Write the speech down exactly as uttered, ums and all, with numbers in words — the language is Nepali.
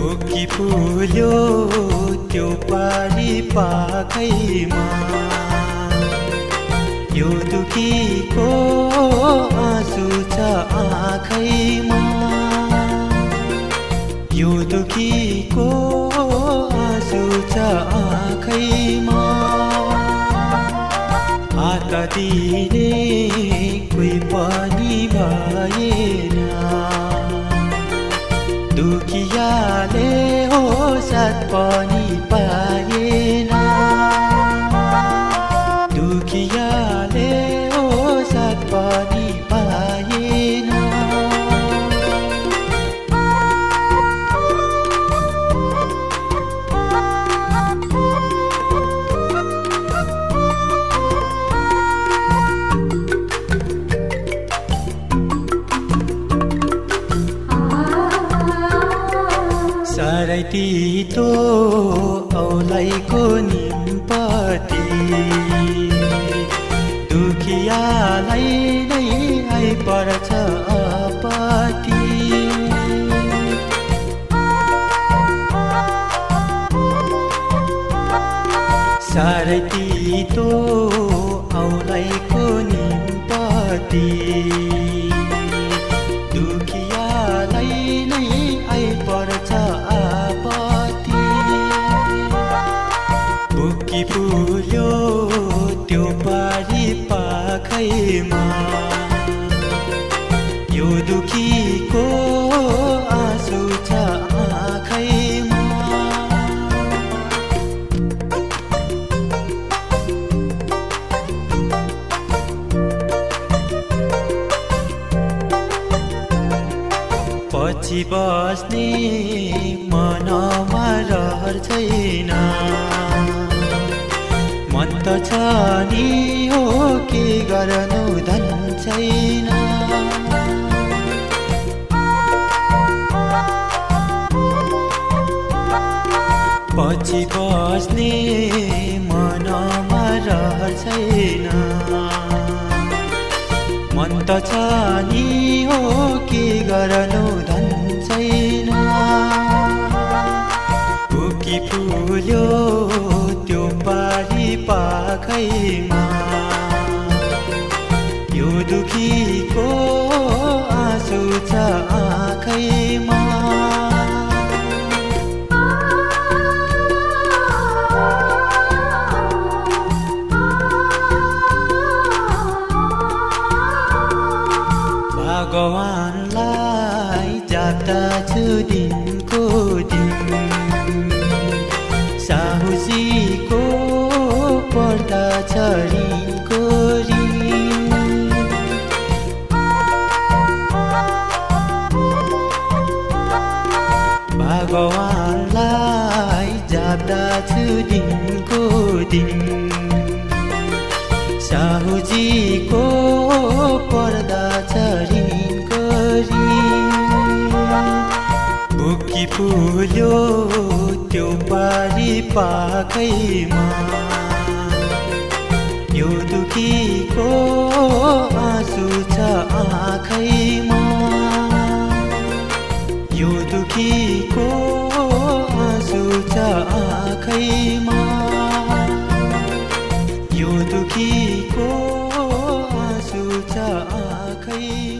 पोकी फुल्यो त्यो पारी पाखैमा, यो दुखीको आँसु छ आँखैमा, यो दुखीको आँसु छ आँखैमा। आँखा दिने कोही पनि भएन, दुखियाले हो साथ पनि पाएन, दुखियाले हो साथ पनि पाएन। साह्रै तितो औलाईको निम्पटी, दुखियालाई नै आइपर्छ आपत्ति। साह्रै तितो औलाईको निम्पटी, दुखियालाई नै आइपर्छ आपत्ति। पोकी फुल्यो त्यो पारी पाखैमा, यो दुखीको आँसु छ आँखैमा। पछि बस्ने मनमा रहर छैन, मन त छ नि हो के गर्नु धन छैन। पछि बस्ने मनमा रहर छैन, मन त छ नि हो के गर्नु धन छैन। पोकी फुल्यो त्यो पारी पाखैमा, यो दुखीको आँसु छ आँखैमा। भगवानलाई जाप्दछु दिनको दिन, साहुजीको पर्दछ ऋणको ऋण। भगवानलाई जाप्दछु दिनको दिन, साहुजीको पर्दछ ऋणको ऋण। पोकी फुल्यो त्यो पारी पाखैमा, यो दुखीको आँसु छ आँखैमा, यो दुखीको आँसु छ आँखैमा, यो दुखीको आँसु छ आँखैमा।